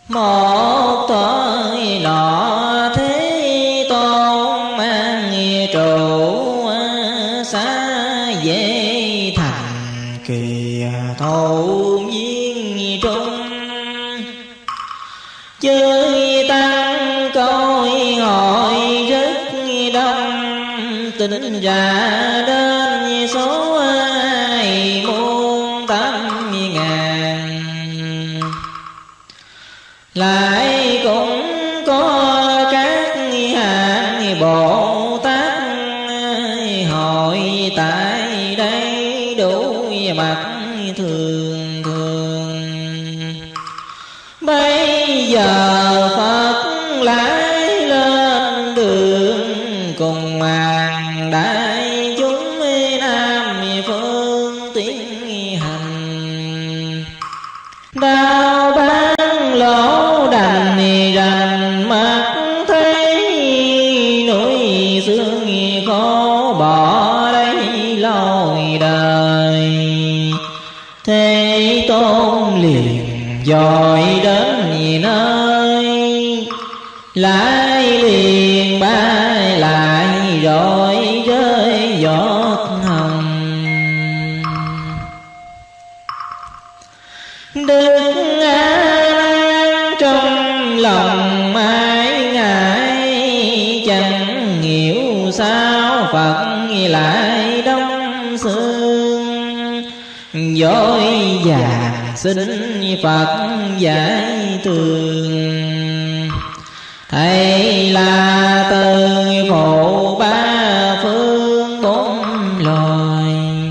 Một thời nọ Thế Tôn mang trụ xa về thành Kỳ Thụ Viên Trung. Chơi tăng coi hỏi rất đông, tính ra đến số 2.800.000. Lại cũng có các hạng Bồ Tát hội tại đây đủ mặt thường thường. Bây giờ Phật lại lên đường cùng hàng đại chúng Nam phương tiến hành. Đao bán lỗ đành rành mắt thấy núi xương khó bỏ đây lối đời. Thế Tôn liền dội đến nơi, lại liền bay lại rồi rơi giọt hồng. Đức A trong lòng mãi ngại, chẳng hiểu sao Phật lại đông xương. Vội vàng xin Phật giải tường, hay là từ phụ ba phương bốn loài.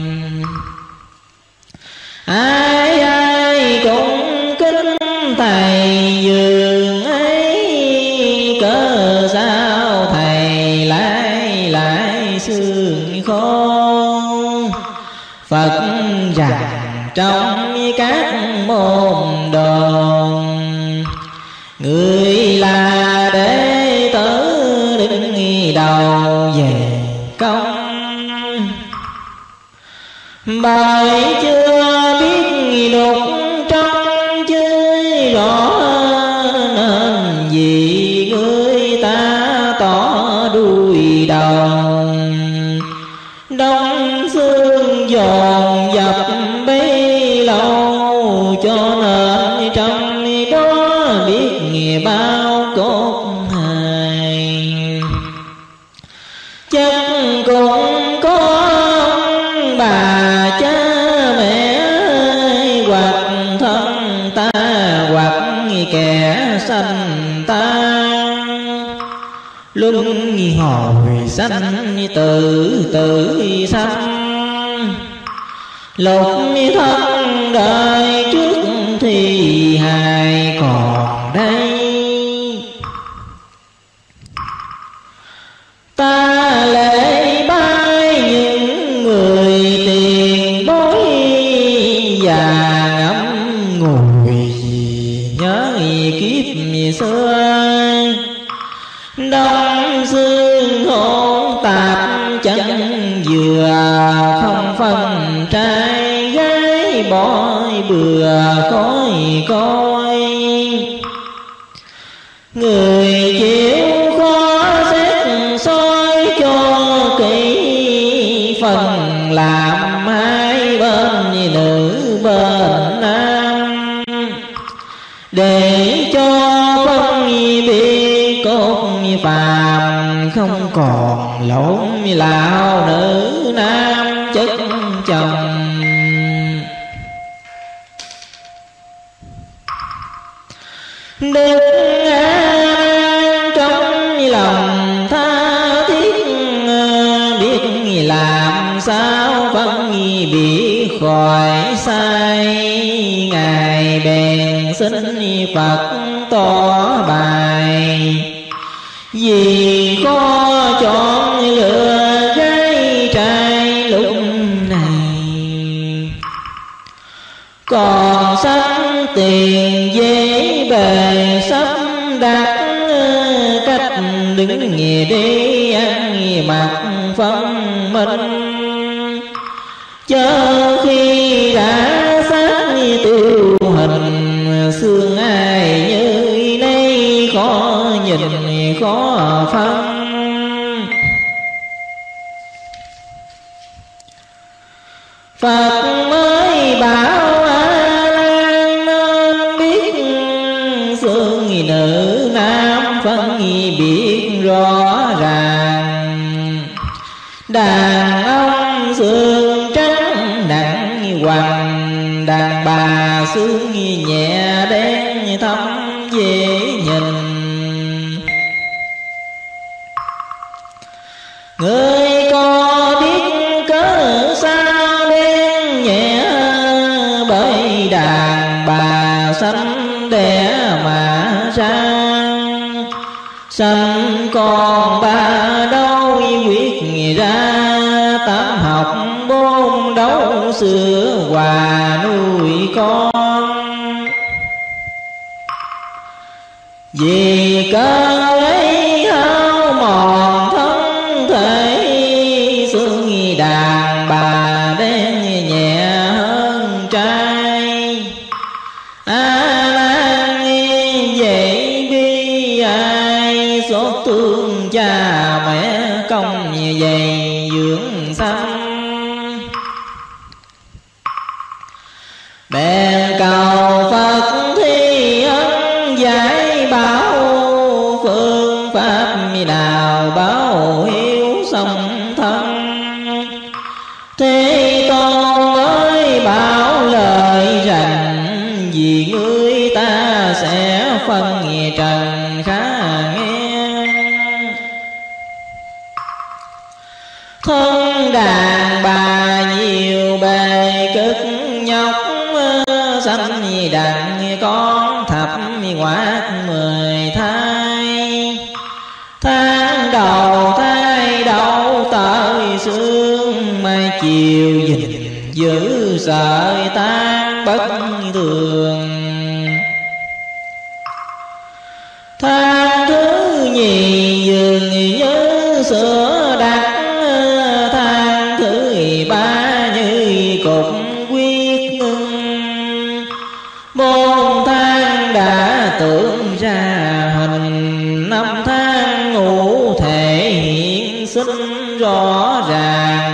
Ai ai cũng kính thầy dường ấy, cớ sao thầy lại sương khô. Phật rằng trong các môn đồ, người là đệ tử đứng đầu về công. Bởi chưa biết đục trong chơi rõ, nên vì người ta tỏ đuôi đầu. Đông xương dồn dập bấy lâu, cho nên trong đó biết bao cốt hài. Chắc cũng có ông bà cha mẹ, hoặc thân ta hoặc kẻ sanh ta. Luân hồi sanh tự sanh, lục thân đời trước thì hài còn đây. Ta lễ bái những người tiền bối, và ngẫm ngùi nhớ kiếp xưa. Đông xương hỗn tạp chẳng vừa, không phân trai gái bói bừa coi coi. Người chịu khó xét soi cho kỹ, phần làm hai bên nữ bên nam, để cho phân biệt cốt phàm, không còn lộn lão nữ nam chất chồng. Đức an trong lòng tha thiết, biết làm sao phân biệt khỏi sai. Ngài bèn xin Phật tỏ bài, vì khó chọn lựa gái trai lúc này. Còn sanh tiền dễ bề sắp đặt, cách đứng nghề đi ăn mặc phân minh. Chớ khi đã xác tiêu hình, xương ai như nhìn khó phân. Phật mới bảo A Nan nên biết phương nữ nam phân biệt rõ ràng. Đàn ông xương trắng nặng hoàng, đàn bà xương nhẹ đen thấm dễ nhìn. Người có biết cớ sao đen nhẹ, bởi đàn bà sanh đẻ mà ra. Sanh con ba đâu quyết ra, tám học bốn đấu sữa hòa nuôi con. Vì cớ ấy hao mòn thân thể, xương đàn bà đen nhẹ hơn trai. A Nan vậy bi ai, xót thương cha mẹ công dày dưỡng sanh. Bèn cầu Phật thi ân giải bảo, phương pháp nào báo hiếu song thân. Thế Tôn mới bảo lời rằng, vì ngươi ta sẽ phân trần khá nghe. Thân đàn bà nhiều bề cực nhọc, sanh đặng con thập ngoát 10 thai. Tháng đầu thai đậu tới sương, mai chiều gìn giữ sợi tan bất thường. Tháng thứ nhì dường như sữa đặc, tháng thứ ba như cục quyết ngưng. 4 tháng đã tưởng ra hình, 5 tháng ngủ thể hiện sinh rõ ràng.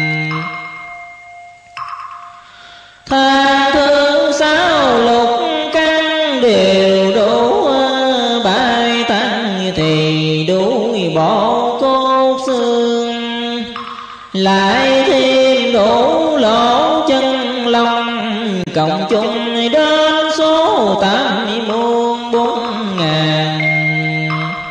Tháng thứ 6 lục căn đều đủ, 7 tháng thì đủ bộ cốt xương. Lại thêm đủ lỗ chân lông, cộng chung đến số 84.000.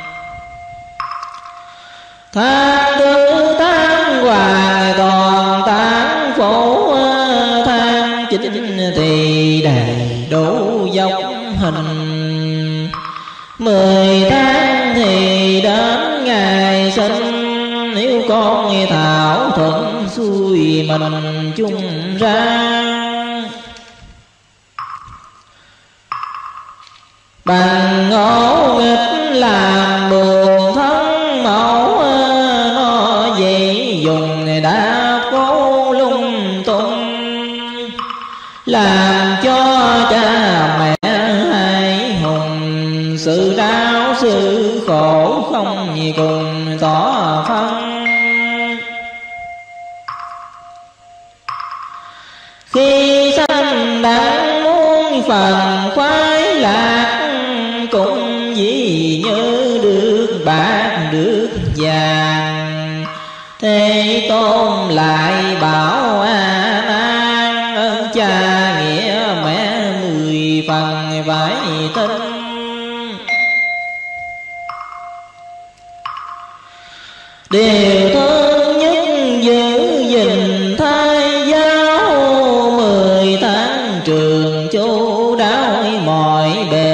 Tháng thứ 8 hoàng toàn tán phổ, tháng 9 thì đầy đủ dốc hình. 10 tháng thì đến ngày sinh, nếu con thảo thuận xuôi mình chung ra. Bằng ngỗ nghịch làm buồn thân mẫu, nó vậy dùng đã cố lung tung. Làm cho cha mẹ hai hùng, sự đau sự khổ không cùng tỏ phân. Khi sanh đang muốn phần khoái lạc, cũng vì như được bạc được vàng. Thế Tôn lại bảo A Nan, ơn cha nghĩa mẹ 10 phần phải tin. Điều thương nhất giữ gìn thai giáo, 10 tháng trường chu đáo mọi bề.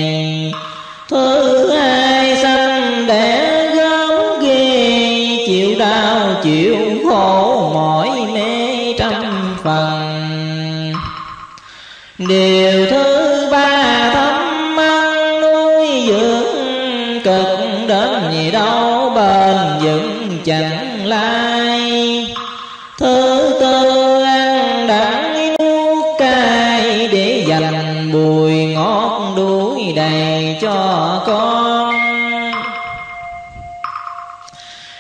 Thứ hai sanh đẻ gớm ghê, chịu đau chịu khổ mỏi mê trăm phần. Điều thứ ba thấm ăn nuôi dưỡng, cực đến gì đâu bền vững chẳng lai. Thứ tư ăn đắng nuốt cay, để dành bùi ngọt đuổi đầy cho con.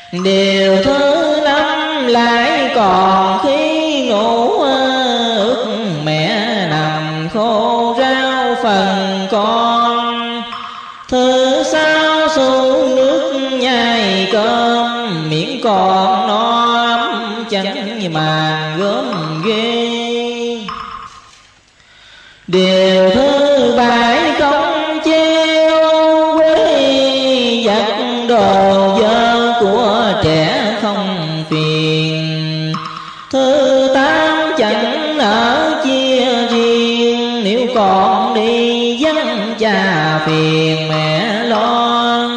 Điều thứ năm lại còn khi ngủ, ước mẹ nằm khô rau phần con. Thứ sáu xuống nước nhai cơm, miệng còn no ấm chẳng mà gớm ghê. Điều thứ bảy không treo quê, giặt đồ dơ của trẻ không phiền. Thứ tám chẳng ở chia riêng, nếu còn đi vắng cha phiền mẹ lo.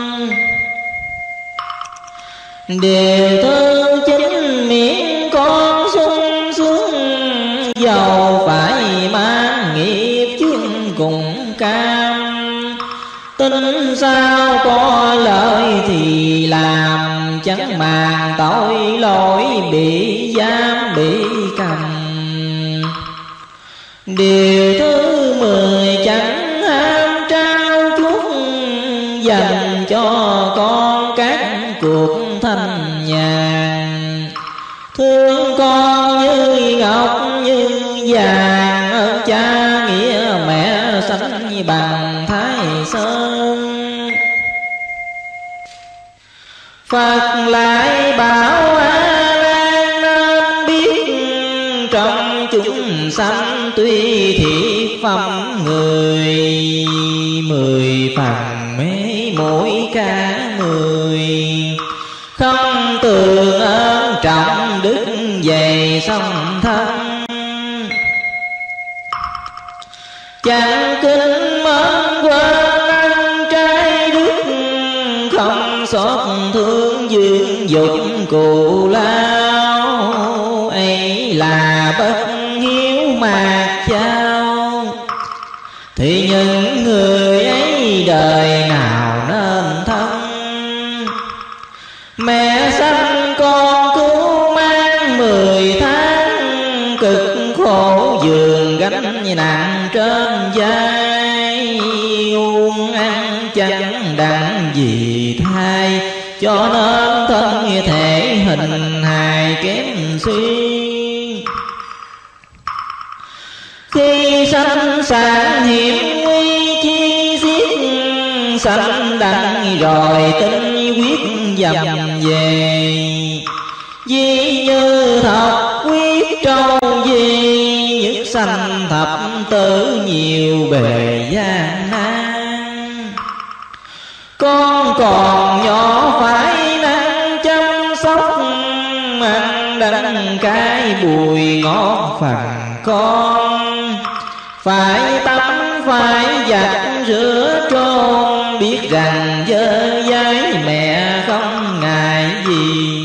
Điều thứ chín miệng con sung sướng, giàu phải mang nghiệp chương cùng cam. Tính sao có lợi thì làm, chẳng màng tội lỗi bị giam bị cầm. Điều thứ 10 chẳng ham trao chuốt, dành cho con các cuộc thanh nhàn. Thương con như ngọc như vàng, ơn cha nghĩa mẹ sánh bằng Thái Sơn. Phật lại bảo A Nan nên biết, trong chúng sanh tuy thiệt phẩm người, 10 phần mê mỗi cả 10. Không tường ơn trọng đức dày song thân, chẳng kính mến quên ăn trái đức. Không xót thương dưỡng dục cù lao, ấy là bất hiếu mạt trao. Thì những người ấy đời nào nên thân, mẹ sanh con cứu mang 10 tháng. Cực khổ giường gánh nặng trên vai, uống ăn chẳng đặng gì thay. Cho nên thân thể hình hài kém suy, khi sanh sản hiểm nguy chi xiết. Sanh đặng rồi tinh quyết dầm về, vì như thập quyết trâu gì. Nhất sanh thập tử nhiều bề gian nan, con còn nhỏ phải năng chăm sóc. Ăn đắng cái bùi ngọt phần con, phải tắm phải giặt rửa trôn. Biết rằng dơ dái mẹ không ngại gì,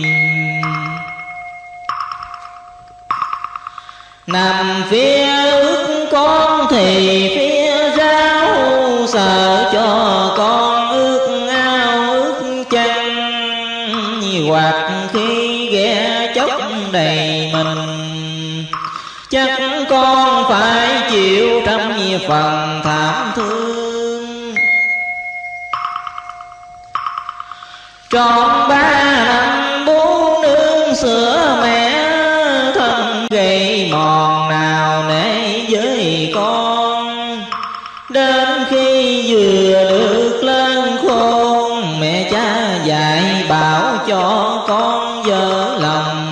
nằm phía ước con thì phía ráo. Sợ cho con ước ao ước chân, hoặc khi ghé chốc đầy mình. Chắc con phải chịu trăm phần thảm thương. Trọn 3 năm bú nương sữa mẹ, thân gầy mòn nào nể với con. Đến khi vừa được lên khôn, mẹ cha dạy bảo cho con vỡ lòng.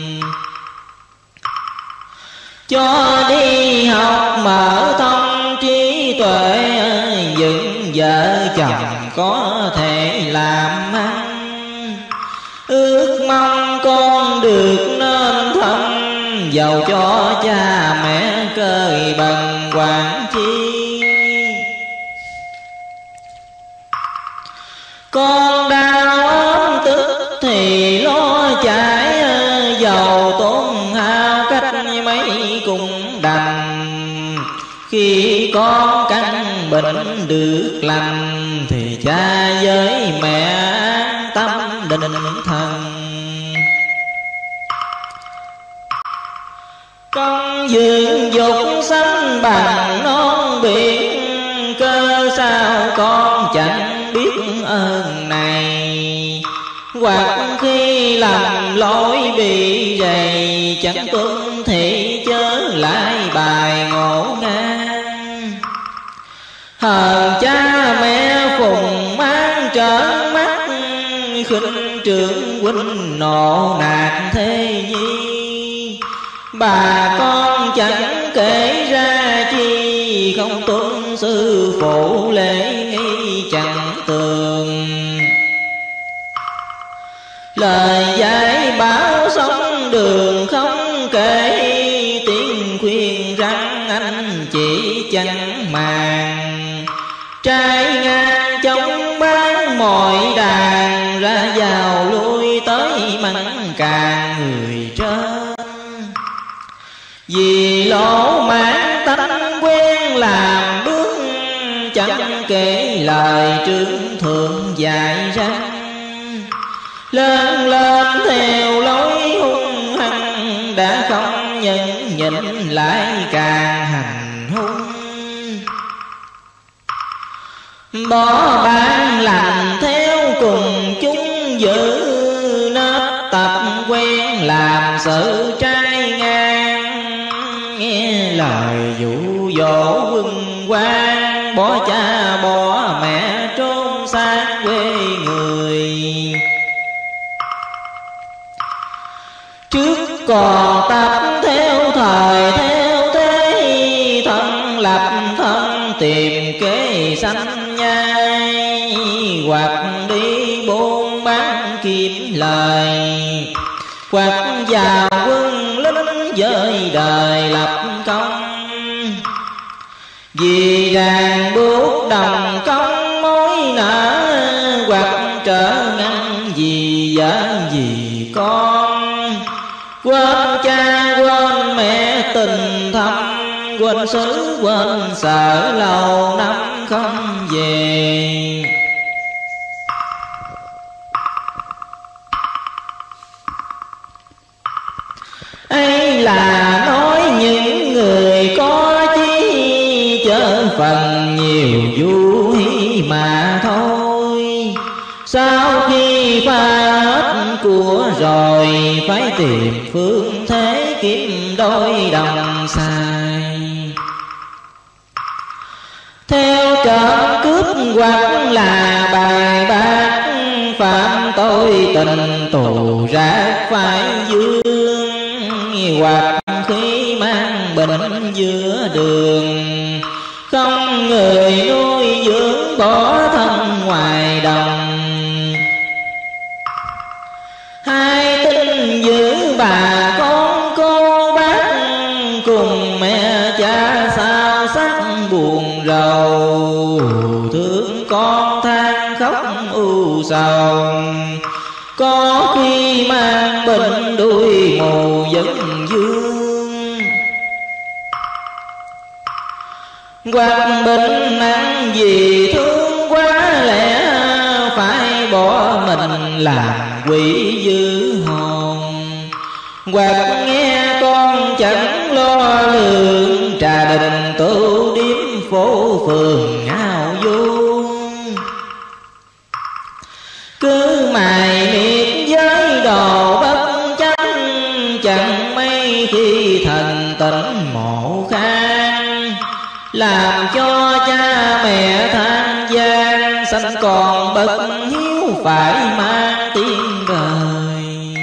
Cho đi học mở thông trí tuệ, dựng vợ chồng có thể làm ăn. Ước mong con được nên thân, giàu cho cha mẹ cơi bần quản chi. Con đau ốm tức thì lo chạy, giàu tốn hao cách mấy cũng đành. Khi con căn bệnh được lành, thì cha với mẹ an tâm định thần. Con dưỡng dục sanh bằng non biển, cơ sao con chẳng biết ơn này. Hoặc khi lầm lỗi bị rầy, chẳng tuân thị chớ lại bài ngộ ngang. Hờn cha mẹ phùng mang trợn mắt, khinh trưởng huynh nộ nạt thế nhi. Bà con chẳng kể ra chi, không tuân sư phụ lễ nghi chẳng tường. Lời dạy bảo sống đường không kể, tiếng khuyên răng anh chỉ chẳng màng. Trai ngang chống bán mọi đàn, ra vào lui tới mắng càng người trên. Vì lỗ mãn tánh quen làm bước, chẳng kể lời trưởng thượng dạy răng. Lớn lên theo lối hung hăng, đã không nhẫn nhịn lại càng hành hung. Bỏ bán lành theo cùng chúng giữ, nết tập quen làm sự trai ngang. Nghe lời dụ dỗ quân quan, bỏ cha bỏ mẹ trốn xa quê người. Trước còn tập theo thời theo thế, thân lập thân tìm kế sanh nhai. Hoặc đi buôn bán kiếm lời, hoặc vào quân lính với đời lập công. Vì ràng buộc đồng công mối nợ, hoặc trở ngăn vì vợ vì con. Quên cha quên mẹ tình thâm, quên xứ quên sở lâu năm không về. Ấy là nói những người có chí, chớ phần nhiều vui mà thôi. Sau khi pha hết của rồi, phải tìm phương thế kiếm đôi đồng xài. Theo trộm cướp hoặc là bài bạc, phạm tội tình tù rác phải dương. Hoặc khi mang bệnh giữa đường, không người nuôi dưỡng bỏ thân ngoài đồng. Hai tin giữ bà con cô bác, cùng mẹ cha sao sắc buồn rầu. Thương con than khóc u sầu, có khi mang bệnh đuôi mù dẫn dương. Hoặc bệnh nặng vì thương quá lẽ, phải bỏ mình làm quỷ dữ hồn. Hoặc nghe con chẳng lo lượng, trà đình tu điếm phố phường ngao vuông. Cứ mài miệt với đồ bất chánh, chẳng mấy khi thần tỉnh mộ khang. Làm cho cha mẹ than gian, sanh còn bất hiếu phải mang tiếng đời.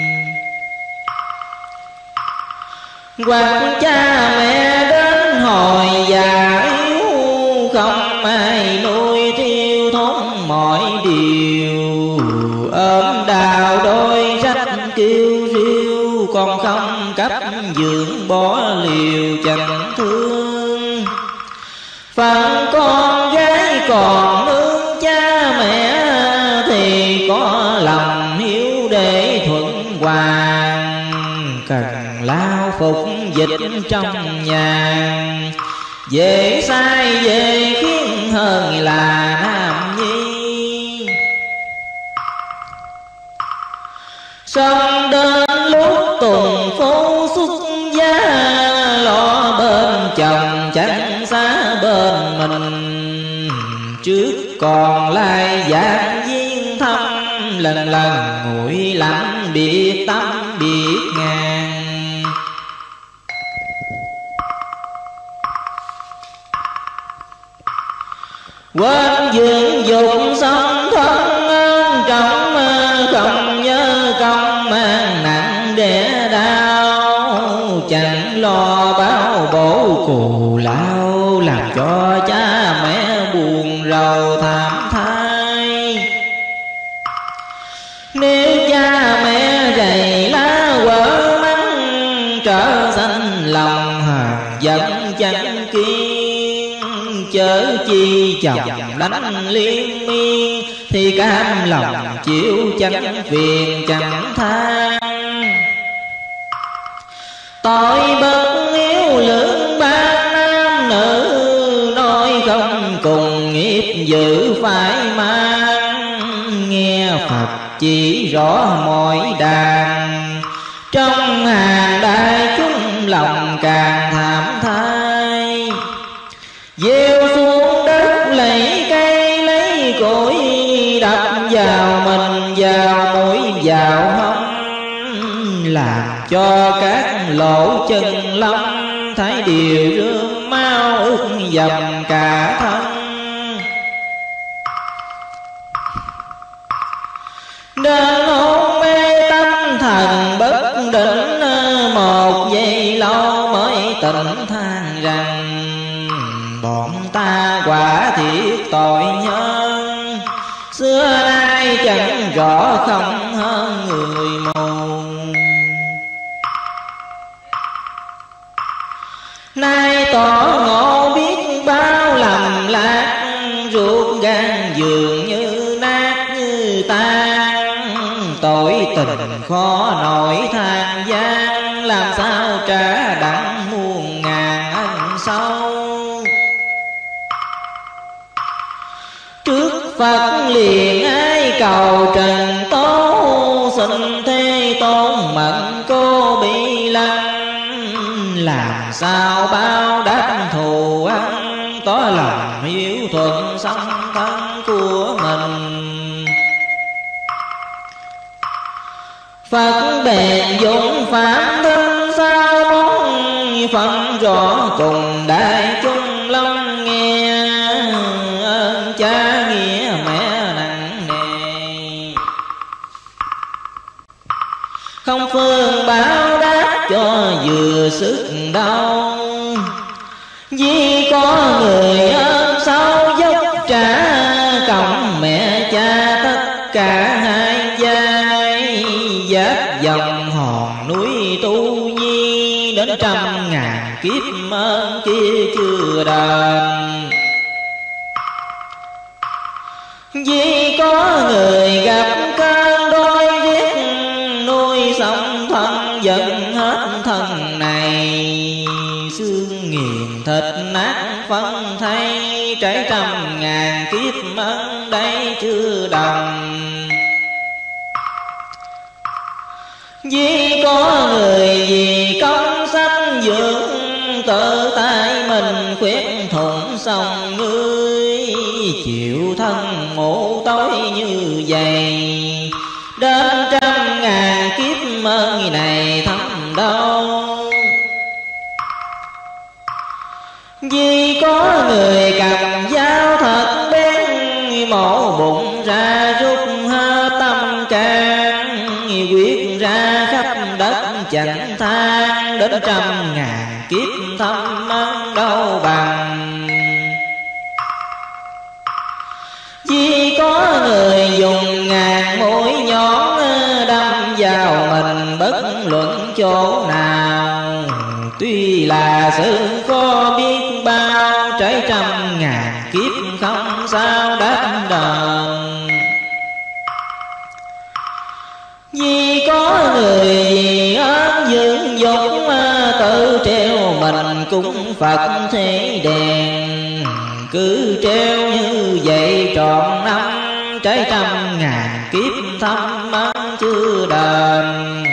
Hoặc cha mẹ đến hồi già yếu, không ai nuôi thiêu thốn mọi điều. Ôm đào đôi rách kêu riêu, còn không cấp dưỡng bỏ liều chẳng thương. Phần con gái còn nương cha mẹ, thì có lòng hiếu để thuận hoàng. Cần lao phục dịch trong nhà, dễ sai dễ khiến hơn là nam nhi. Xong đến lúc tuần phố xuất gia, lo bên chồng chẳng xa bên mình. Trước còn lại dạng viên thăm, lần lần nguội lạnh biệt tâm biệt ngàn. Quên dưỡng dục sống thân trọng không nhớ công mang nặng đẻ đau, chẳng lo báo bổ cù lao làm cho cha mẹ buồn rầu thảm thai. Nếu cha mẹ rầy lá quở mắng trở sanh lòng hờn giận chẳng kiên, chớ chi chồng đánh liên miên thì cam lòng chịu chẳng phiền chẳng than. Tội bất yếu lượng ba nam nữ, nói không cùng nghiệp dữ phải mang. Nghe Phật chỉ rõ mọi đàn, trong hàng đại chúng lòng càng thảm thai. Gieo xuống đất lấy cây lấy cội, đập vào mình vào mũi vào hông, làm cho các lỗ chân lông thấy điều rương mau ướt dầm cả thân. Đến hôn mê tâm thần bất định, một giây lâu mới tỉnh than rằng bọn ta quả thiệt tội nhân, xưa nay chẳng rõ không hơn người mù. Nay tỏ ngộ biết bao lầm lạc, ruột gan dường như nát như tan. Tội tình khó nổi than gian, làm sao trả đặng muôn ngàn ân sâu. Trước Phật liền ai cầu trần tố, xin thế tôn mận cô bị lăng. Làm sao báo đáp thù ăn, tỏ lòng hiếu thuận song thân của mình. Phật bèn dụng phạm thân sao món, phân rõ cùng đại chúng long nghe. Ơn cha nghĩa mẹ nặng nề, không phương báo đáp cho vừa sức đau. Vì có người ơn sâu dốc trả, cộng mẹ cha tất cả hai giai. Giáp dòng hòn núi tu nhi, đến 100.000 kiếp ơn kia chưa đền. Vì có người gặp cơn đói rét, nuôi sống thân giận hết thân này. Xương nghiền thịt nát phân thay, trải 100.000 kiếp ân đây chưa đồng. Vì có người vì công sanh dưỡng, tự tại mình khuyết thuận xong ngươi. Chịu thân ngủ tối như vậy, đến 100.000 kiếp ơn này thấm đâu. Vì có người cầm dao thật bén, mổ bụng ra rút hết tâm can. Quyết ra khắp đất chẳng than, đến 100.000 kiếp thâm ân đâu bằng. Vì có người dùng ngàn mũi nhọn, đâm vào mình bất luận chỗ nào. Tuy là sự có biết bao, trải 100.000 kiếp không sao đáp đền. Vì có người vì ơn dưỡng dục, tự treo mình cúng Phật thế đèn. Cứ treo như vậy trọn năm, trải 100.000 kiếp thâm ân chưa đền.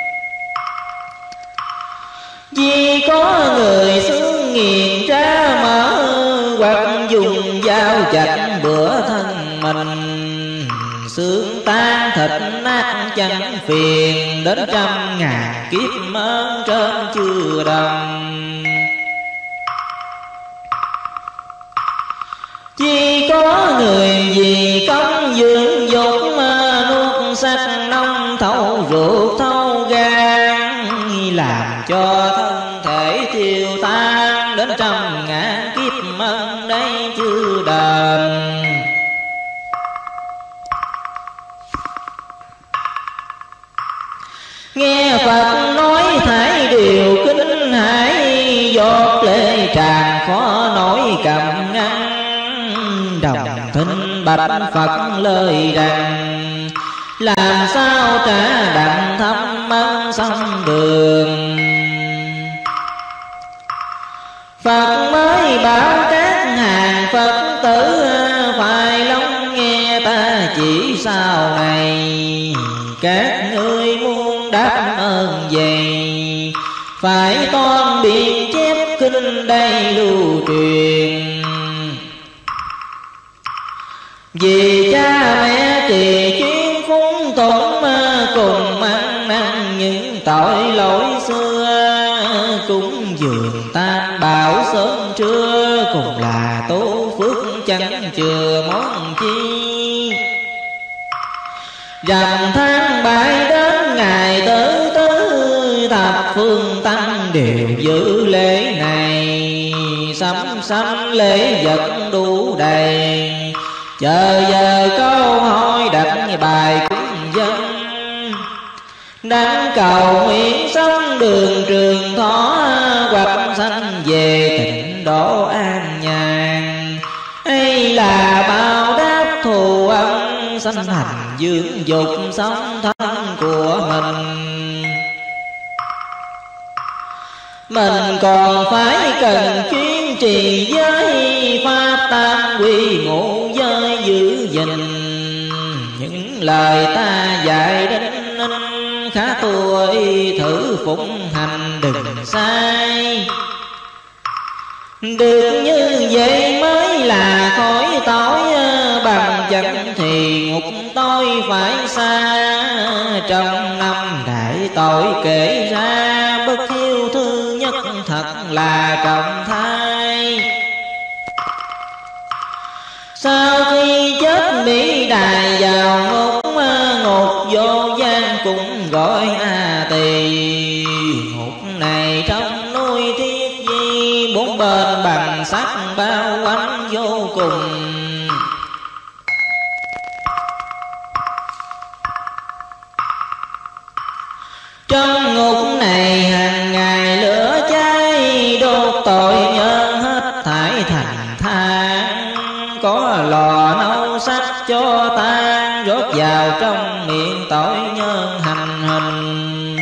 Vì có người xương nghiền ra mở, hoặc dùng dao chặt bữa thân mình. xương tan thịt nát chẳng phiền, đến 100.000 kiếp ơn trên chưa đành. Chỉ có người vì công dưỡng dục, nuốt sắc nông thấu ruột thấu gan, làm cho thân thể tiêu tan, đến 100.000 kiếp ân đây chưa đền. Nghe Phật nói thải điều kinh hãi, giọt lệ tràn khó nổi cầm ngăn. Đồng thinh bạch Phật lời rằng, làm sao trả đặng thăm ân xong đường. Phật mới bảo các hàng Phật tử, phải lắng nghe ta chỉ sau này. Các ngươi muốn đáp ơn gì, phải toan biện chép kinh đây lưu truyền. Vì cha mẹ trì chuyên phúng tụng, cùng ăn năn những tội lỗi xưa. Cũng dường tam bảo sớm trưa, cùng là tố phước chẳng chừa món chi. Rằm tháng 7 đến ngày tứ tứ, thập phương tăng đều giữ lễ này. Sắm sắm lễ vật đủ đầy, chờ giờ câu hỏi đặt bài cúng dân. Đáng cầu nguyện sống đường trường thọ, hoặc sanh về tịnh độ an nhàn. Hay là bao đáp thù ân, sanh thành dưỡng dục sống thân của mình. Mình còn phải cần chuyên trì giới, pháp tam quy ngũ giới giữ gìn. Những lời ta dạy đến khá tuổi, thử phụng hành đừng sai. Được như vậy mới là khỏi tối, bằng chẳng thì ngục tối phải xa. Trong năm đại tội kể ra, bất hiếu thứ nhất thật là trọng thai. Sau khi chết Mỹ Đài vào ngục, ngục vô gian cũng gọi A Tỳ. Ngục này trong núi Thiết Di, bốn bên bằng sắt bao quanh vô cùng. Trong ngục này hàng ngày lửa cháy, đốt tội nhân hết thải thành than. Có lò nấu sắt cho tan, rót vào trong miệng tội nhân hành hình.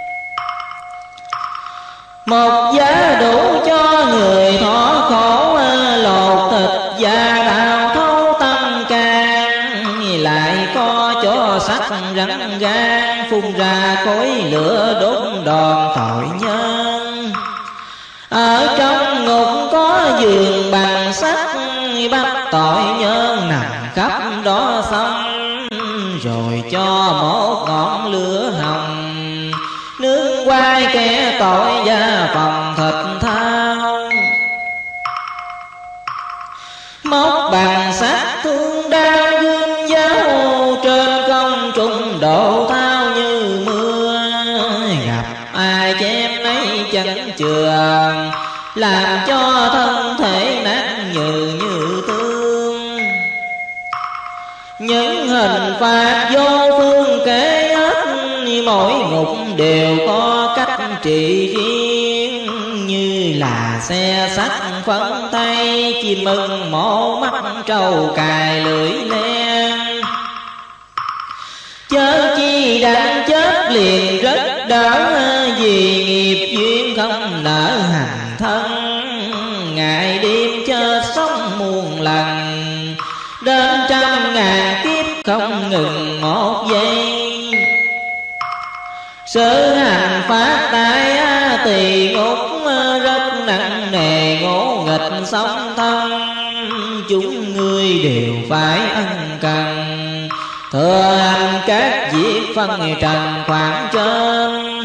Một giá đủ cho người thọ khổ, lột thịt da đào thấu tâm can. Lại có cho sắt rắn gan, phun ra khói lửa đốt đòn tội nhân. Ở trong ngục có giường bằng sắt, bắt tội nhân nằm khắp đó xong. Rồi cho một ngọn lửa hồng, nướng quay kẻ tội gia phòng thịt thao. Móc bằng sắt thương đao gươm giáo, trên công trung độ thao như mưa. Gặp ai chém nấy chẳng chừa, làm cho thân thể nát như tương. Những hình phạt vô phương kể hết, mỗi ngục đều có cách trị riêng. Như là xe sắt phấn tay, chim ưng mổ mắt trâu cài lưỡi len. Chớ chi đang chết liền rất đỡ, vì nghiệp duyên không nỡ hành thân. Ngày đêm chết sống muôn lần, đến 100.000 kiếp không ngừng một giây. Sự hành pháp tại A Tỳ ngục, rất nặng nề ngỗ nghịch sóng thân. Chúng ngươi đều phải ân cần, thừa hành các việc phân trần khoảng trên.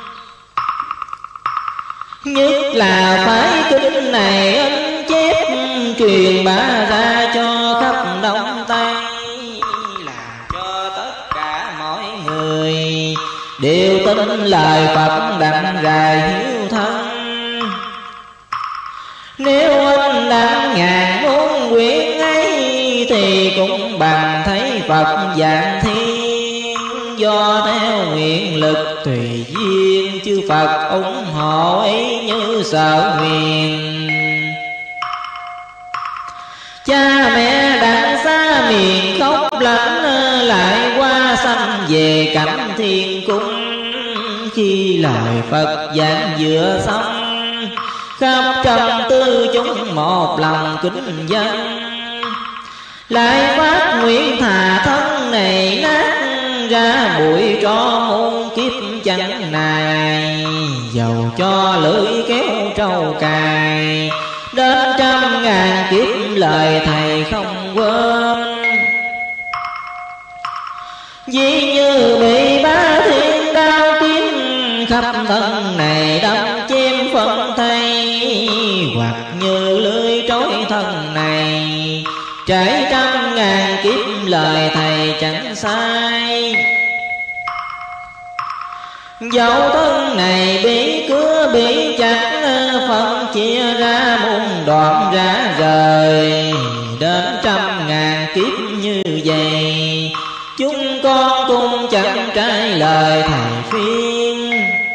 Nhất là phái kinh này in chép truyền bá ra cho khắp Đông Tây, làm cho tất cả mọi người đều tin lời Phật đặng rài hiếu thân. Nếu anh đang ngàn muốn nguyện ấy thì cũng bằng thấy Phật dạng thiên, do theo nguyện lực tùy duyên chư Phật ủng hộ ấy như sở nguyện. Cha mẹ đã xa miền khóc lắng lại qua sanh về cảnh thiên cung. Khi lời Phật giảng vừa xong khắp trong tư chúng một lòng kính dân, lại phát nguyện thà thân này nát ra bụi tro muôn kiếp chẳng này. Dầu cho lưỡi kéo trâu cài đến 100.000 kiếp lời thầy không quên. Ví như bị bá thiên đao kiếm khắp thân này đâm chém phân thây, hoặc như lưới trói thân này trải 100.000 kiếp lời thầy chẳng sai. Dẫu thân này bị cứa bị chặt phân chia ra muôn đoạn rã rời, đến 100.000 kiếp như vậy chúng con cũng chẳng trái lời thầy khuyên.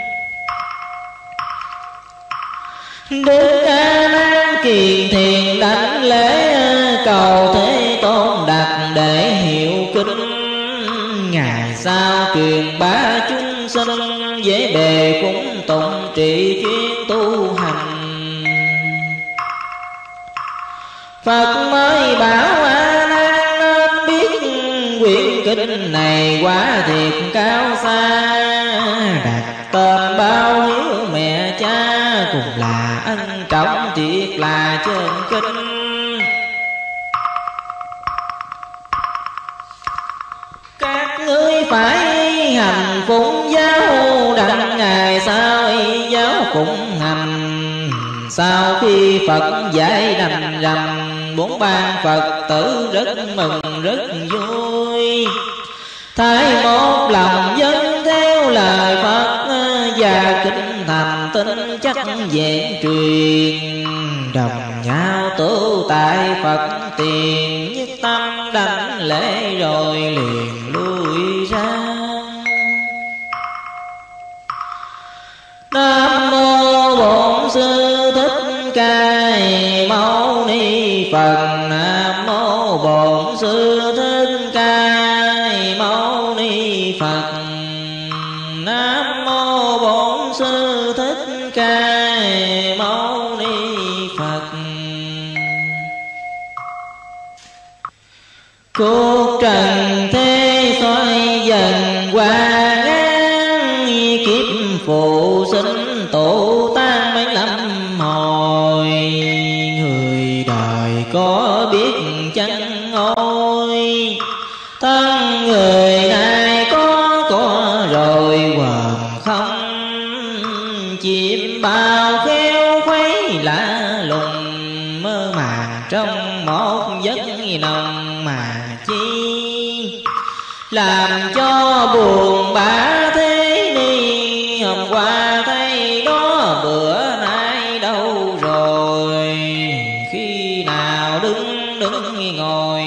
Đức A Nan Kiền Thiền đảnh lễ cầu Thế Tôn đặt để hiệu kính. Ngày sau truyền bá chúng sinh dễ bề cúng tụng trị chuyên tu hành. Phật mới bảo A Nan nên biết quyển kinh này quá thiệt cao xa, đặt tên bao hiếu mẹ cha cùng là ân trọng thiệt là chân kinh. Các ngươi phải hành phụng giáo đặng ngày sau y giáo phụng hành. Sau khi Phật dạy đành rằng 4 ban Phật tử rất mừng rất vui, thay một lòng dân theo lời Phật và kính thành tin chắc dễ truyền. Đồng nhau tu tại Phật tiền, nhất tâm đảnh lễ rồi liền lui ra. Nam mô Bổn Sư Thích Ca Mâu Ni Phật. Nam mô Bổn Sư Thích Ca Mâu Ni Phật. Nam mô Bổn Sư Thích Ca Mâu Ni Phật. Cuộc trần thế xoay dần qua ngàn, kiếp phụ sinh tổ tan mấy lắm hồi. Người đời có biết chăng ôi, thân người này có rồi quần không. Chim bao khéo khuấy lạ lùng, mơ màng trong một giấc nồng mà chi. Làm cho buồn bã thế ni, hôm qua thấy đó bữa nay đâu rồi. Khi nào đứng ngồi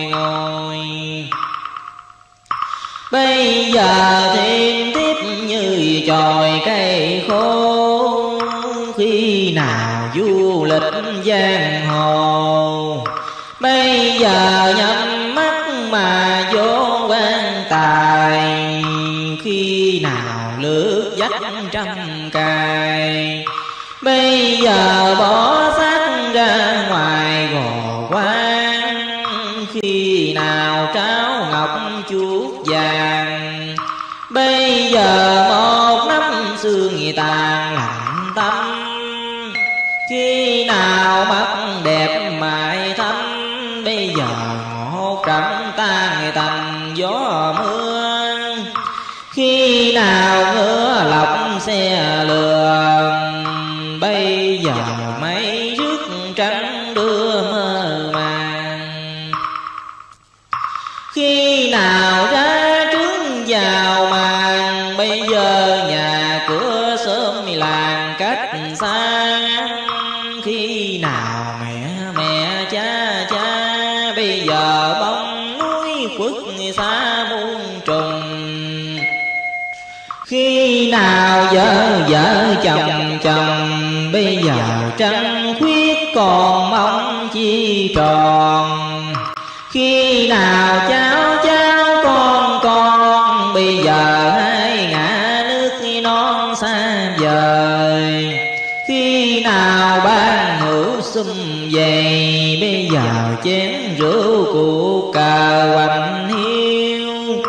bây giờ thêm tiếp như chòi cây khô. Khi nào du lịch giang hồ, bây giờ nhắm mắt mà vô quan tài. Khi nào lướt dách trăm cài, bây giờ bỏ xác ra ngoài gò quan. Khi nào tráo ngọc chuốt vàng, bây giờ một nắm xương tàn lạnh tâm. Khi nào mắt đẹp mại thắm, bây giờ một trận tan thành gió mưa. Khi nào ngựa lọc xe lừa, bây giờ mấy rước trắng đưa mơ màng. Khi nào ra trướng vào màn, bây giờ nhà cửa sớm làng cách xa. Khi nào mẹ cha bây giờ bóng núi khuất xa muôn trùng. Khi nào vợ chồng bây giờ trăng khuyết còn mong chi tròn. Khi nào cháu con bây giờ hai ngã nước non xa vời. Khi nào ban hữu sum vầy, bây giờ chén rượu cuộc cờ hoành hiu.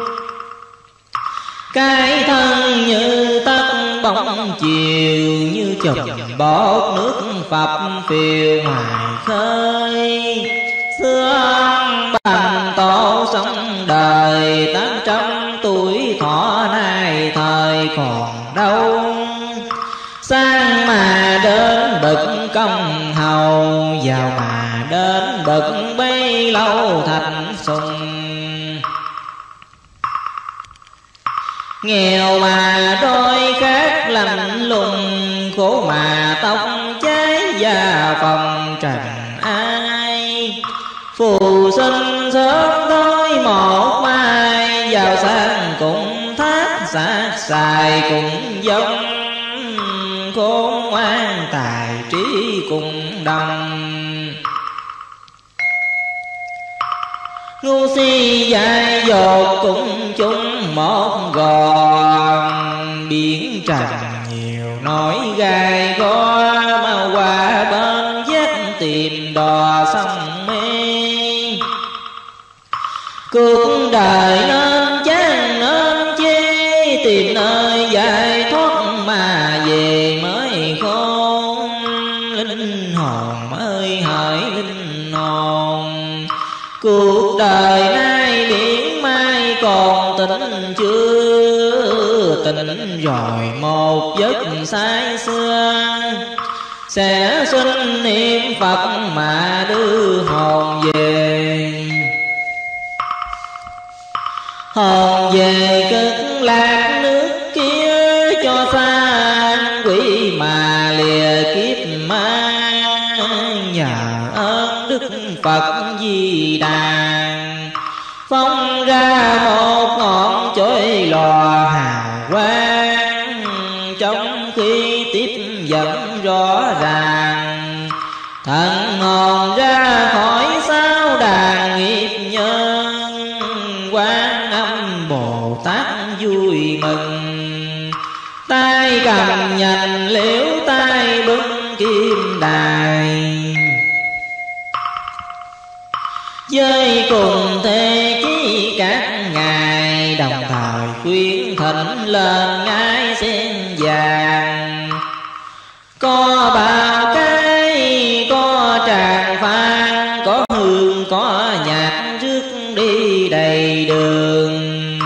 Cái thân như tất bóng chiều, như chùm bọt nước phập phiêu ngoài khơi. Xưa ông Bành Tổ sống đời 800 tuổi thọ, nay thời còn đâu. Sang mà đến bậc công hầu, giàu mà đến bậc bấy lâu thành sùng. Nghèo mà đôi khác lạnh lùng, khổ mà tóc cháy và phòng trần ai. Phù sinh sớm tối một mai, giàu sang cũng thác xác xài cũng giống. Khôn ngoan tài trí cùng đồng, ngu si dại dột cũng chung một gòn. Biển trần nhiều nỗi gai go, mà qua bên vách tìm đò sông mê. Cuộc đời nên chán nên chê, tìm nơi giải thoát mà về mới khôn. Linh hồn ơi hỡi linh hồn, cuộc đời nay biển mai còn tỉnh chưa. Tỉnh rồi một giấc say xưa, sẽ xin niệm Phật mà đưa hồn về. Hồn về cực lạc nước kia, cho xa quỷ mà lìa kiếp ma. Nhờ ơn Đức Phật Di Đà, phóng ra một ngọn chói lò hào quang. Trong khi tiếp dẫn rõ ràng, thần hồn ra khỏi sao đàn nghiệp nhân. Quan Âm Bồ Tát vui mừng, tay cầm nhành liễu tay bưng kim đài. Với cùng thế chí các ngài, đồng thời khuyến thỉnh lên ngài sen vàng. Có bao cái có tràng phan, có hương có nhạc rước đi đầy đường.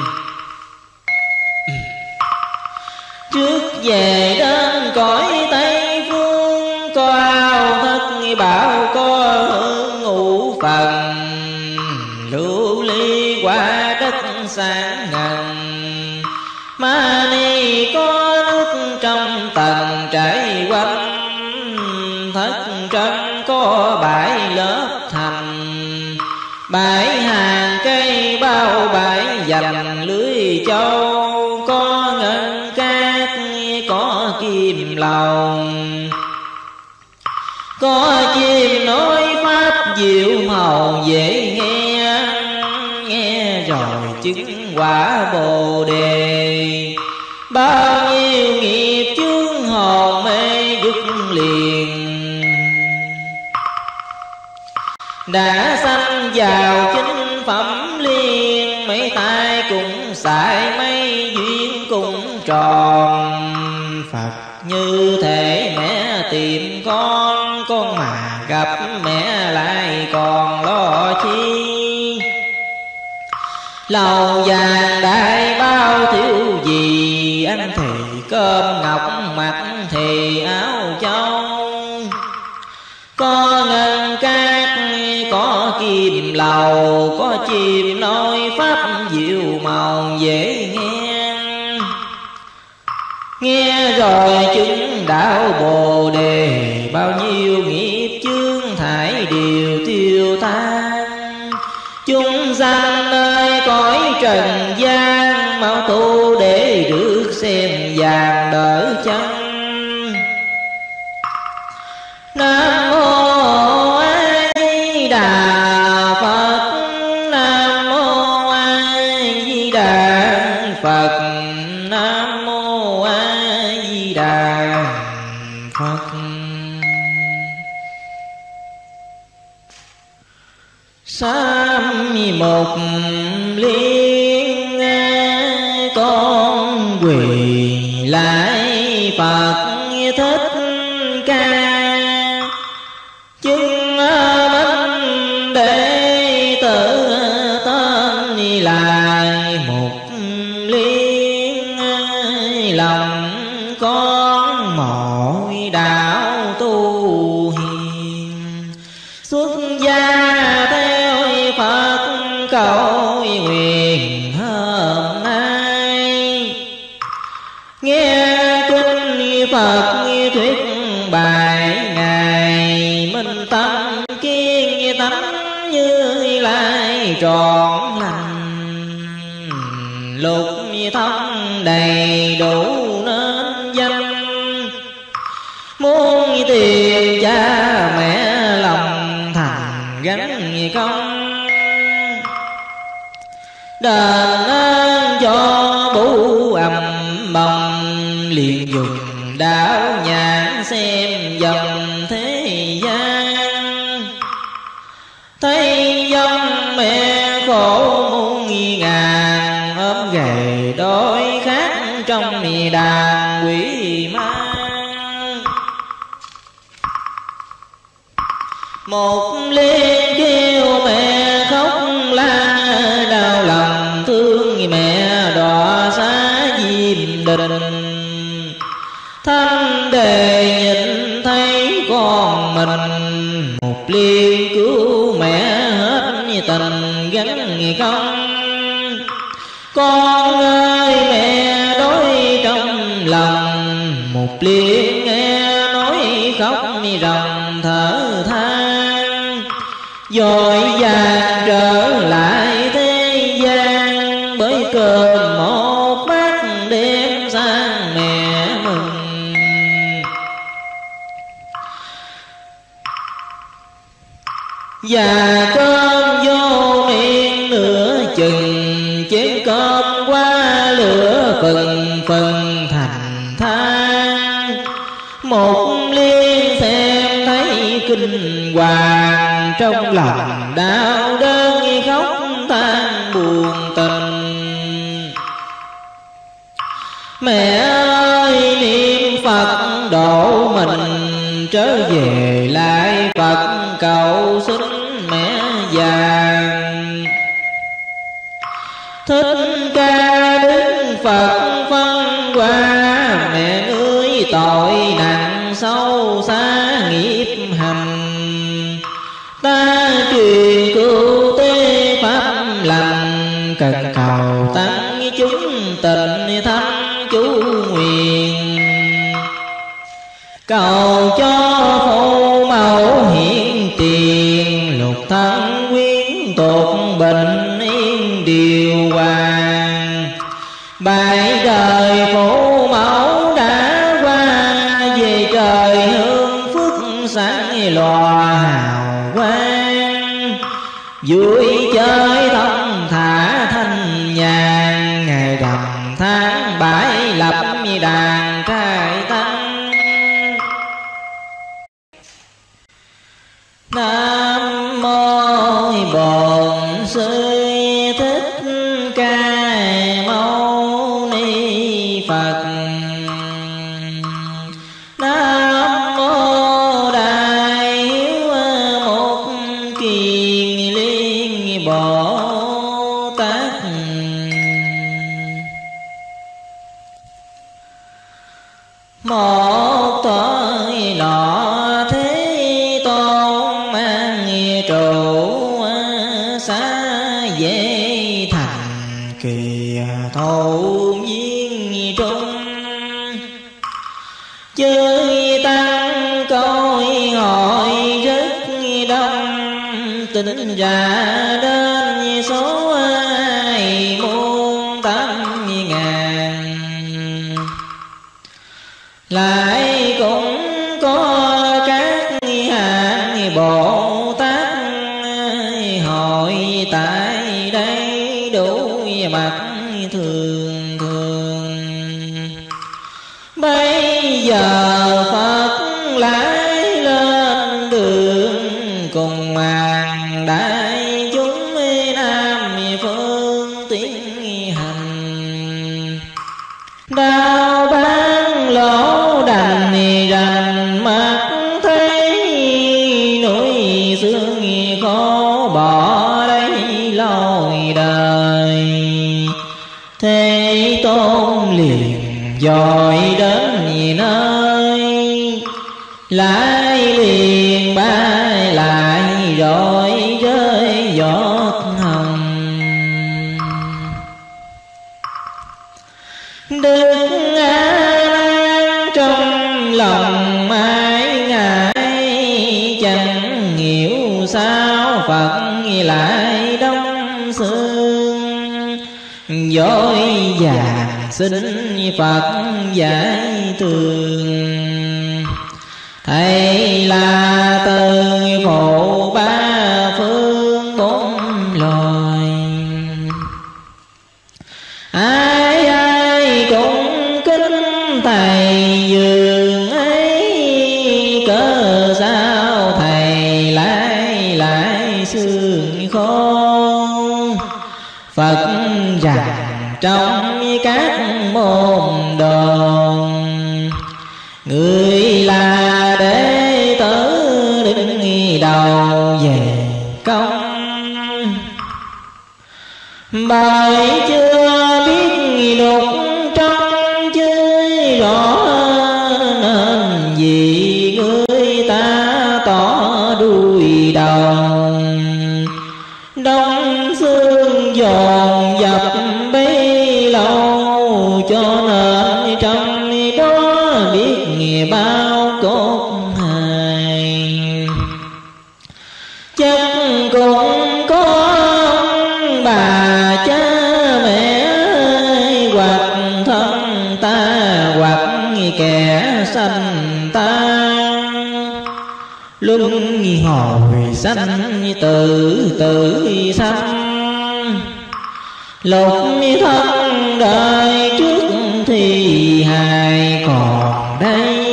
Trước về đến cõi Tây Phương, có ao thất bảo có hương ngũ phần. Lưu ly qua đất sáng ngần, ma ni có nước trong tầng trải quanh. Thất trân có bãi lớp thành, bãi hàng cây bao bãi dành lưới châu. Có ngân cát có kim lòng, có chim nói pháp diệu màu dễ nghe. Nghe rồi chứng quả Bồ Đề, bao nhiêu nghiệp chướng hồn mê dứt liền. Đã sanh vào chính phẩm liên, mấy tay cũng xài mấy duyên cũng tròn. Phật như thể mẹ tìm con mà gặp mẹ lại còn lo chi. Lầu vàng đại bao thiếu gì, ăn thì cơm ngọc mặc thì áo châu. Có ngân cát có kim lầu, có chim nói pháp diệu màu dễ nghe. Nghe rồi chứng đạo Bồ Đề, bao nhiêu nghiệp chướng thải đều tiêu tan. Chúng sanh nơi cõi trần gian, mau tu để được xem vàng đỡ chân. Nam mô A Di Đà Phật, Nam mô A Di Đà Phật, Nam mô A Di Đà Phật. Sám mục liên con quỳ lại Phật Thích Ca, chứng minh đệ tử tên lại mục liên. Lòng con mọi đạo tu hiền, xuất gia theo Phật cầu nguyện hôm nay. Nghe kinh Phật thuyết bài, ngày minh tâm kiên tánh như lai trọn lành. Lục thông đầy đủ nên danh, muốn tìm cha mẹ lòng thành gánh công. Đền ơn cho bố ầm bồng, liền dùng đảo nhãn xem dòng thế gian. Thấy dòng mẹ khổ muôn ngàn, ốm gầy đói khát trong đàn quỷ ma. Một liên kêu mẹ khóc la, đau lòng thương mẹ đọa xá Diêm Đình. Thanh đề nhìn thấy con mình, một liên cứu mẹ hết tình gánh công. Con ơi mẹ đói trong lòng, một liên nghe nói khóc ròng thở than. Vội vàng trở lại thế gian, bởi cơm một bát đem sang mẹ mừng. Và cơm vô miệng nửa chừng, chén cơm qua lửa phần phần thành than. Một liên xem thấy kinh hoàng, trong lòng đau đớn khóc than buồn tình. Mẹ ơi niệm Phật độ mình, trở về lại Phật cầu xin mẹ vàng. Thích Ca Đức Phật phân qua, mẹ ngươi tội nặng sâu xa nghiệp hành. Ta truyền cứu tế pháp lành, cần cầu tăng chúng tịnh thánh chú nguyện. Cầu cho phụ mẫu hiện tiền, lục thân quyến tột bệnh yên điều hòa. Bảy đời phụ mẫu đã qua, về trời hương phước sáng lòa hào quang. Vui chơi thông thả thanh nhàn, ngày rằm tháng bảy lập đàn trai tăng. Nam mô Bổn Sư Thích Ca Mâu Ni Phật. Một thời nọ Thế Tôn mang trụ xa về thành Kỳ Thổ Viên Trung. Chơi tăng coi hỏi rất đông, tính ra đến số 2.800.000. Lại cũng có các hạng Bồ Tát hội tại đây đủ mặt thường thường. Bây giờ Phật lái lên đường cùng màn đại chúng Nam phương tiến hành. Đau bán lỗ đành rành mắt thấy núi xương khó bỏ đây lối đời. Thế Tôn liền dội đến nơi, lại liền bay lại rồi rơi giọt hồng. Đức an trong lòng mãi ngại, chẳng hiểu sao Phật lại đông xương. Vội vàng xin Phật giải tường, hay là từ phụ ba phương bốn loài. Ai ai cũng kính thầy dường ấy, cớ sao thầy lại sương khô. Phật rằng trong các môn đồ, người là đệ tử đứng đầu về công. Bởi chưa biết đục trong chơi rõ, nên vì người ta tỏ đuôi đầu. Đông xương dồn dập bấy lâu, cho nên trong đó biết bao cốt hài. Chắc cũng có ông bà cha mẹ, hoặc thân ta hoặc kẻ sanh ta. Luân hồi sanh tự sanh, lục thân đời trước thì hài còn đây.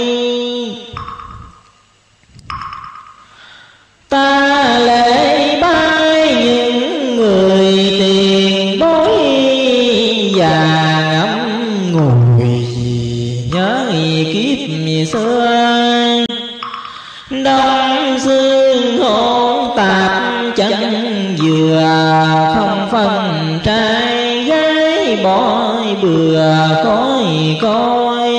Ta lễ bái những người tiền bối, và ngẫm ngồi nhớ kiếp xưa. Đông xương hỗn tạp chẳng vừa, không phân trai gái bói bừa khói coi.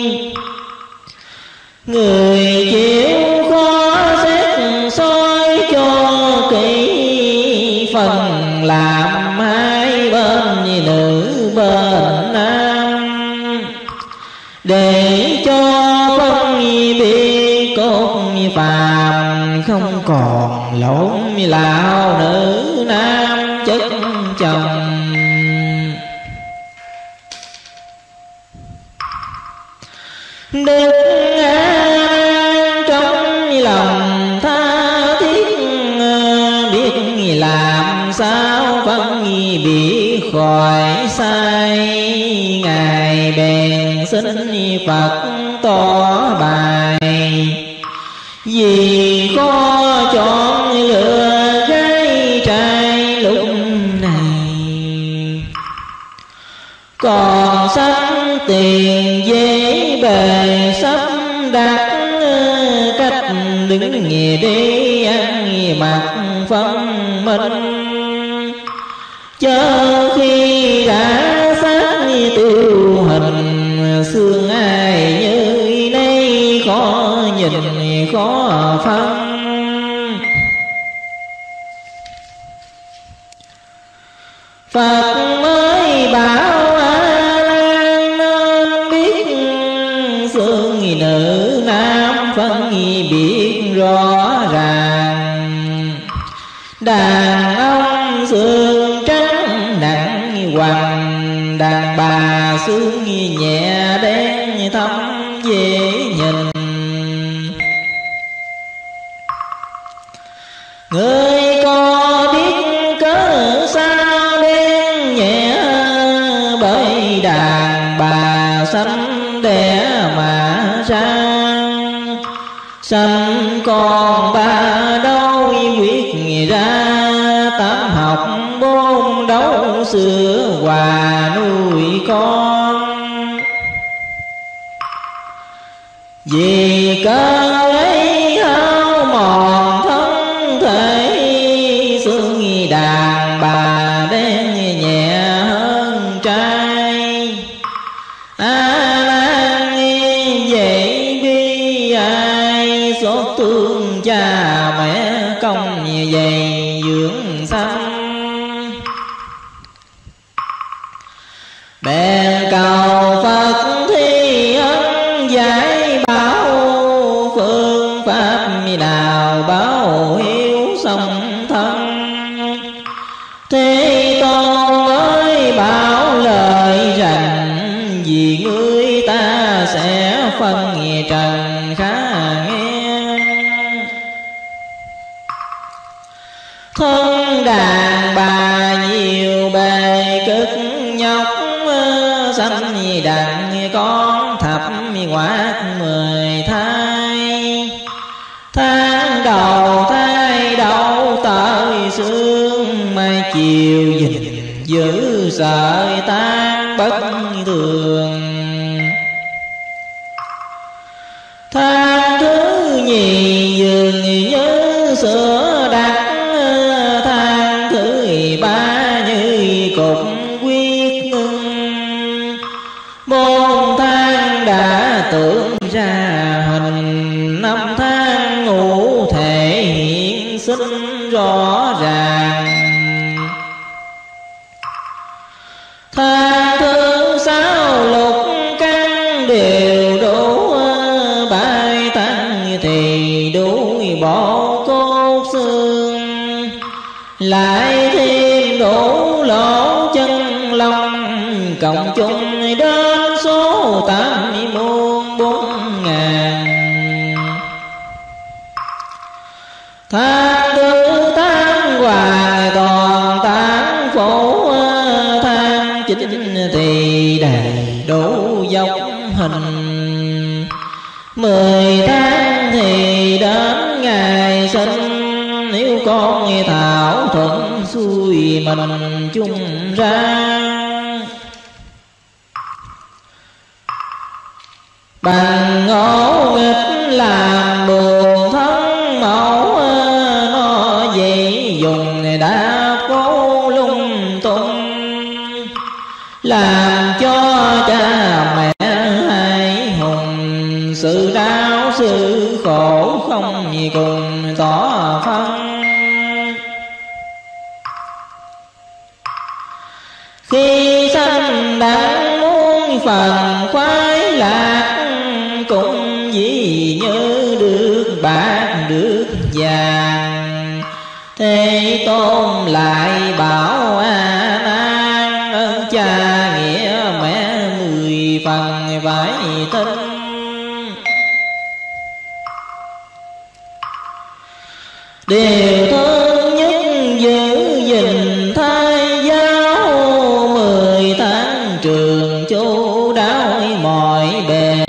Người chịu khó xét soi cho kỹ, phần làm hai bên nữ bên nam, để cho phân biệt cốt phàm, không còn lộn lão nữ nam chất chồng. Đức an trong lòng tha thiết, biết làm sao phân biệt khỏi sai. Ngài bèn xin Phật tỏ bài, vì khó chọn lựa gái trai lúc này. Còn sắm tiền dễ bề sắp đặt, cách đứng nghề đi ăn mặc phân minh. Chớ khi Phật mới bảo A Lan nên biết xương nữ nam phân biệt rõ ràng. Đàn ông xương trắng nặng hoàng, đàn bà xương nhẹ đen thấm dễ nhìn. Người có biết cớ sao đen nhẹ, bởi đàn bà sanh đẻ mà ra. Sanh con ba đâu quyết ra, tám học bốn đấu sữa hòa nuôi con. Vì cớ ấy hao mòn thân thể, xương đàn bà đen nhẹ hơn trai. A Lan vậy bi ai, xót thương cha mẹ công dày dưỡng sanh. Bèn cầu Phật thi ân giải bảo, phương pháp nào báo hiếu song thân. Thế Tôn mới bảo lời rằng, vì người ta sẽ phân trần khá nghe. Thân đàn bà nhiều bề cực nhọc, sanh đặng con thập ngoát 10 thai. Tháng đầu thai đậu tới sương, mai chiều gìn giữ sợi tan bất thường. Tháng thứ nhì dường như sữa đặc, tháng thứ ba như cục quyết ngưng. 4 tháng đã tưởng ra hình, 5 tháng ngủ thể hiện sinh rõ ràng. Tháng thứ 6 lục căn đều đủ, 7 tháng thì đủ bộ cốt xương. Lại thêm đủ lỗ chân lông, cộng chung đến số 84 ngàn. Tháng thứ 8 hoài toàn tán phổ, tháng 9 thì đầy đủ dốc hình. 10 tháng thì đến ngày sinh, nếu con thảo thuận xuôi mình chung ra. Bằng ngỗ nghịch làm buồn thân mẫu, nó vậy dùng đã cố lung tung. Làm cho cha mẹ hai hùng, sự đau sự khổ không cùng tỏ phân. Khi sanh đang muốn phần khoái lạc, cũng vì như được bạc được vàng. Thế Tôn lại bảo A Nan, ơn cha nghĩa mẹ 10 phần phải tin. Điều thứ nhất giữ gìn thai giáo, 10 tháng trường chu đáo mọi bề.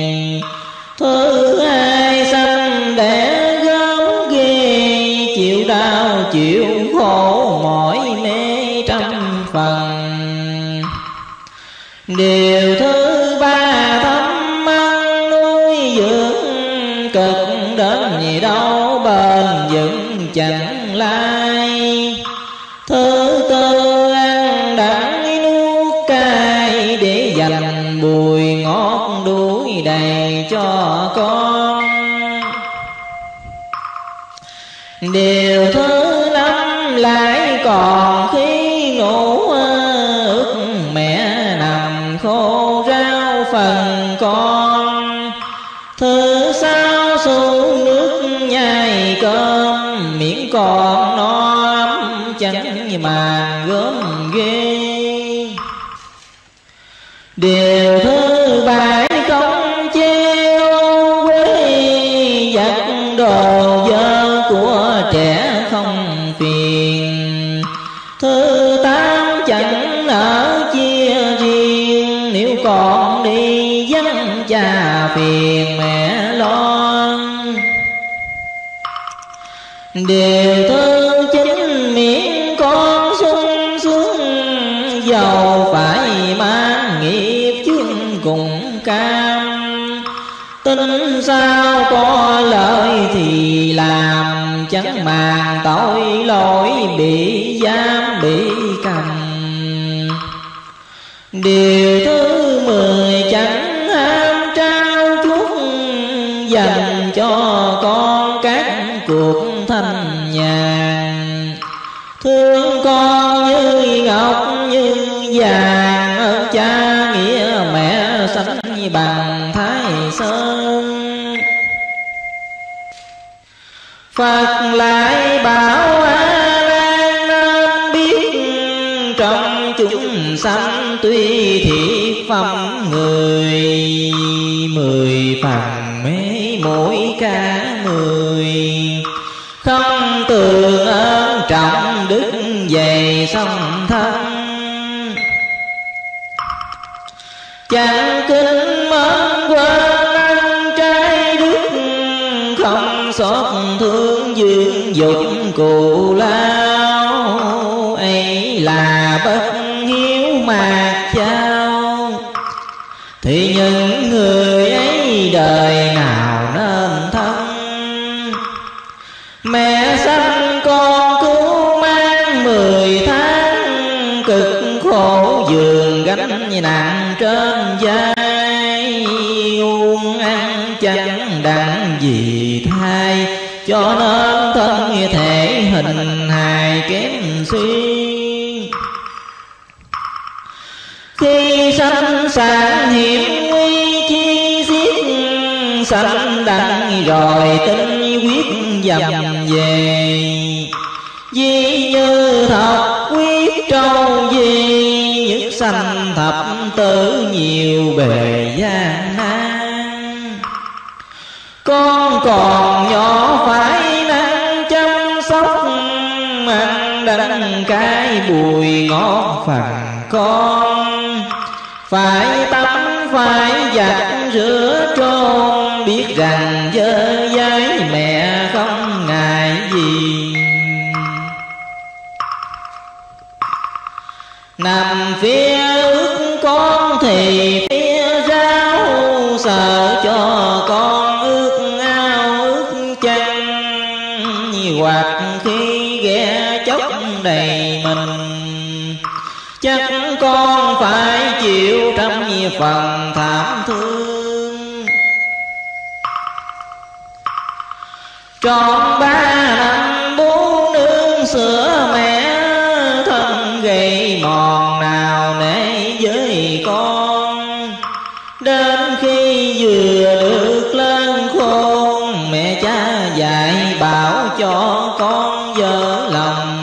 Thứ hai sanh đẻ gớm ghê, chịu đau chịu khổ mỏi mê trăm phần. Điều thứ ba thăm ăn nuôi dưỡng, cực đến gì đâu bền vững chẳng lai. Thứ tư ăn đắng nuốt cay, để dành bùi ngọt đuổi đầy cho con. Điều thứ năm lại còn khi ngủ, con. Thứ sáu xuống nước nhai cơm, miễn còn no ấm chẳng mà gớm ghê. Điều thứ bảy công chiêu quê, giặt đồ dơ của trẻ không phiền. Thứ tám chẳng nỡ chia riêng, nếu còn đi vắng cha phiền mẹ lo. Điều thứ chín miễn con sung sướng, giàu phải mang nghiệp chương cùng cam. Tính sao có lợi thì làm, chẳng màng tội lỗi bị giam bị cầm. Điều thứ 10 chẳng ham trao chuốt, dành cho con các cuộc thanh nhàn. Thương con như ngọc như vàng, ơn cha nghĩa mẹ sánh bằng Thái Sơn. Phật lại bảo A Nan nên biết, trong chúng sanh tuy thiệt phẩm người, 10 phần mê mỗi cả 10. Không tường ơn trọng đức về song thân, chẳng kính mến quên ăn trái đức. Không xót thương dương dục cù lao, ấy là bất hiếu mạt trao. Thì những người ấy đời nào nên thân, mẹ sanh con cứu mang 10 tháng. Cực khổ giường gánh nặng trên vai, uống ăn chẳng đặng gì thay. Cho nên thân thể hình hài kém suy, khi sanh sản hiểm nguy chi xiết. Sanh đặng rồi tinh quyết dầm về, vì như thập quyết trâu gì. Nhất sanh thập tử nhiều bề gian nan, con còn nhỏ phải năng chăm sóc. Ăn đắng cái bùi ngọt phần con, phải tắm phải giặt rửa trôn. Biết rằng dơ dái mẹ không ngại gì, nằm phía ước con thì phía ráo. Sợ cho con ước ao ước chân, hoặc khi ghé chốc đầy mình. Chắc con phải chịu trăm phần thảm thương. Trọn 3 năm bú nương sữa mẹ, thân gầy mòn nào nể với con. Đến khi vừa được lên khôn, mẹ cha dạy bảo cho con vợ lòng.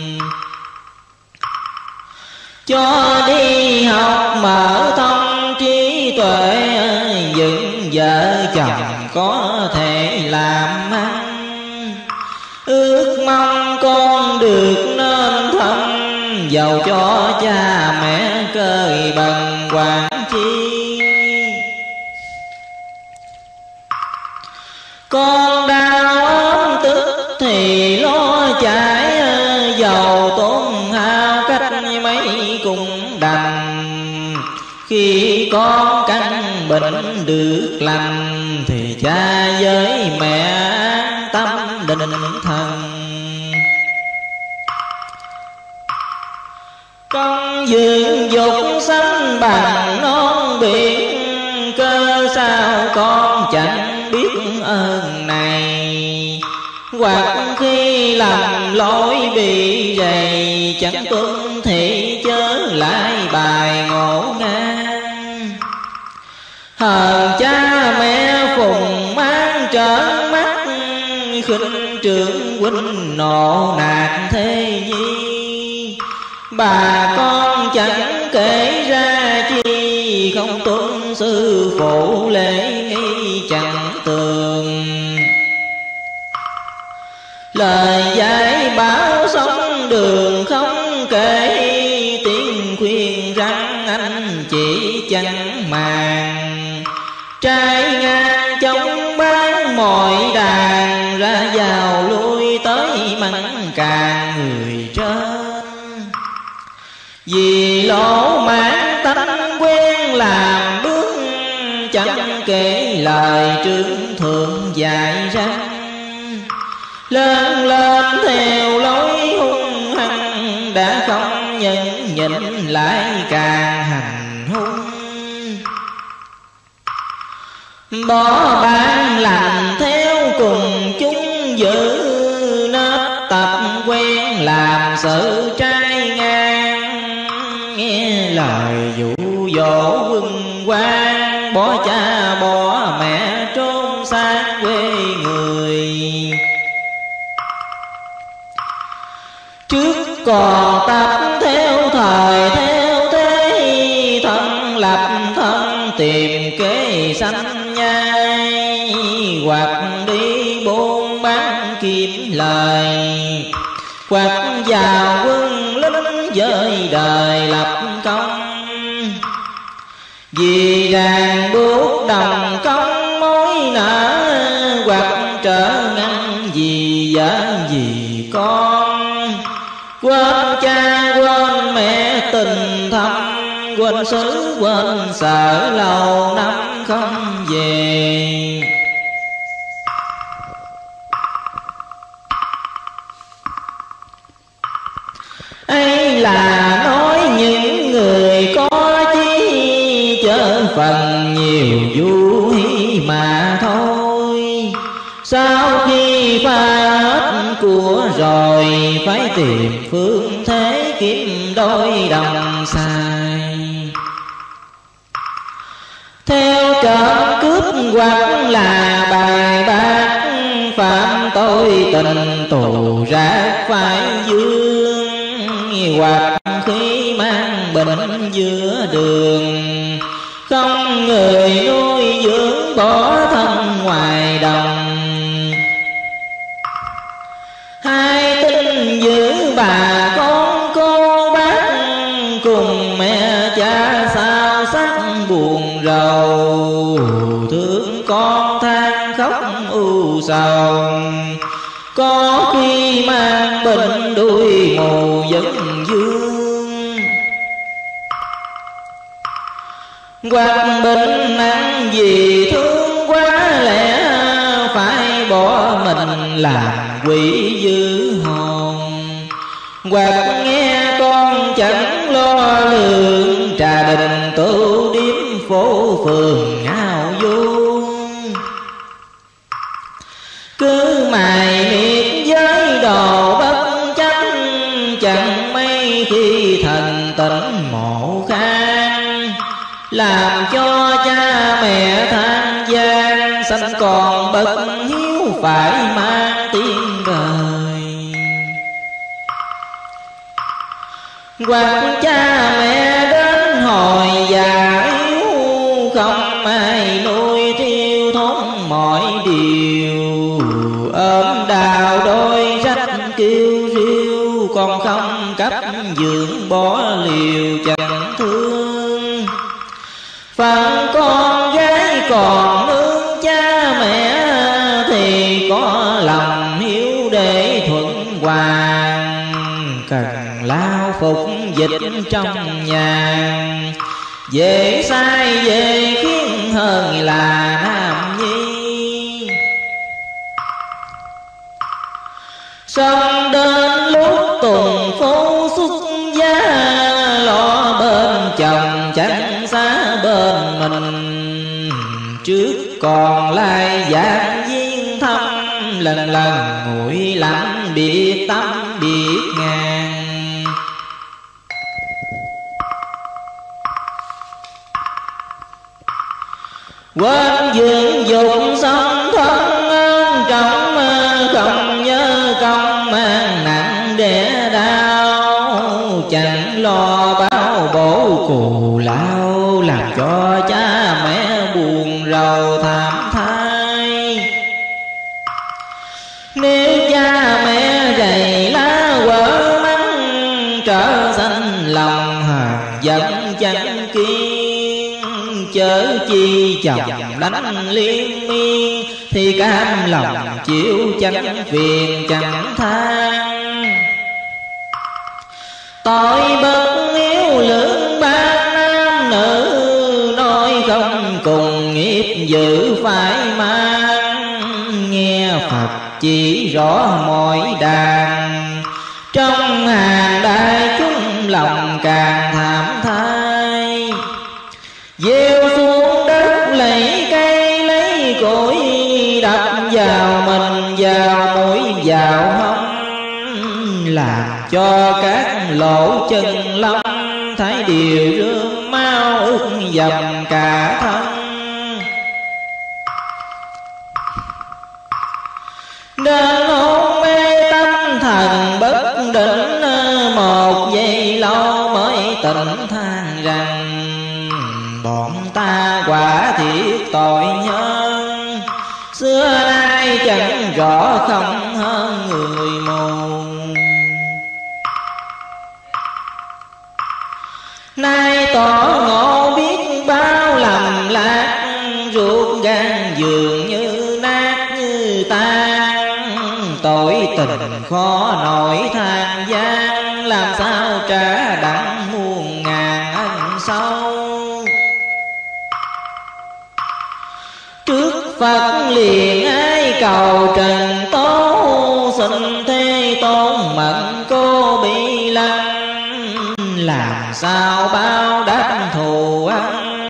Cho đi học mở thông trí tuệ, dựng vợ chồng có thể làm ăn. Ước mong con được nên thân, giàu cho cha mẹ cơi bằng quản chi. Con đau ốm tức thì lo chạy, giàu tốn hao cách mấy cũng đành. Khi con căn bệnh được lành, thì cha với mẹ an tâm định thần. Con dưỡng dục sanh bằng non biển, cơ sao con chẳng biết ơn này. Hoặc khi làm lỗi bị rầy, chẳng tuân thị chớ lại bài ngộ ngang. trưởng huynh nộ nạt thế nhi. Bà con chẳng kể ra chi, không tuân sư phụ lễ nghi chẳng tường. Lời dạy bảo sống đường không kể, tiếng khuyên rằng anh chỉ chẳng màng. Trai ngang chống bán mọi đàn, ra vào lui tới mắng càng người trên. Vì lỗ mãn tánh quen làm bước, chẳng kể lời trưởng thượng dạy răng. Lớn lên theo lối hung hăng, đã không nhẫn nhịn lại càng hành hung. Bỏ bán lành theo cùng chúng giữ, nết tập quen làm sự trai ngang. Nghe lời dụ dỗ quân quan, bỏ cha bỏ mẹ trốn xa quê người. Trước còn tập theo thời theo thế, thân lập thân tìm kế sanh nhai. Hoặc đi buôn bán kiếm lời, hoặc vào quân lính với đời lập công. Vì ràng buộc đồng công mối nợ, hoặc trở ngăn vì vợ vì con. Quên cha quên mẹ tình thâm, quên xứ quên sợ lâu năm không về. Ấy là nói những người có chí, chớ phần nhiều du hí mà thôi. Sau khi pha hết của rồi, phải tìm phương thế kiếm đôi đồng sai. Theo trộm cướp hoặc là bài bác, phạm tội tình tù rác phải dương. Hoặc khi mang bệnh giữa đường, không người nuôi dưỡng bỏ thân ngoài đồng. Hai tin giữ bà con cô bác, cùng mẹ cha sao sắc buồn rầu. Thương con than khóc u sầu, có khi mang bệnh đuôi mù dẫn dương. Hoặc bệnh nặng vì thương quá lẽ, phải bỏ mình làm quỷ dữ hồn. Hoặc nghe con chẳng lo lượng, trà đình tửu điếm phố phường ngao du. Cứ mài miệt với đồ bất chánh, chẳng mấy khi thần tỉnh mộ khang. Làm cho cha mẹ than gian, sanh còn bất hiếu phải mang tiếng đời. Hoặc cha mẹ đến hồi già yếu, không ai nuôi thiêu thốn mọi điều. Ôm đào đôi rách kêu riêu, còn không cấp dưỡng bỏ liều chẳng thương. Phần con gái còn nương cha mẹ, thì có lòng hiếu để thuận hoàng. Cần lao phục dịch trong nhà, dễ sai dễ khiến hơn là nam nhi. Xong đến lúc tuần phố xuất gia, lo bên chồng chẳng xa bên mình. Trước còn lại dạng duyên thăm, lần lần nguội lạnh biệt tâm biệt ngàn. Quên dưỡng dụng sống thân trọng, không nhớ cho cha mẹ buồn rầu thảm thai. Nếu cha mẹ rầy lá quở mắng, trở sanh lòng hờn giận chẳng kiên. Chớ chi chồng đánh liên miên, thì cam lòng chịu chẳng phiền chẳng than. Tội bất hiếu lưỡng ba nam nữ, nói không cùng nghiệp dữ phải mang. Nghe Phật chỉ rõ mọi đàn, trong hàng đại chúng lòng càng thảm thai. Gieo xuống đất lấy cây lấy cội, đập vào mình vào mũi vào hông, làm cho các lỗ chân lông thấy điều rương mau ướt dầm cả thân. Đến hôn mê tâm thần bất định, một giây lâu mới tỉnh than rằng bọn ta quả thiệt tội nhân. Xưa nay chẳng rõ không hơn người mù, nay tỏ ngộ biết bao lầm lạc. Ruột gan dường như nát như tan, tội tình khó nổi than gian. Làm sao trả đặng muôn ngàn ân sâu. Trước Phật liền ai cầu trần tố, xin thế tôn mận cô bị lăng. Làm sao bao đáp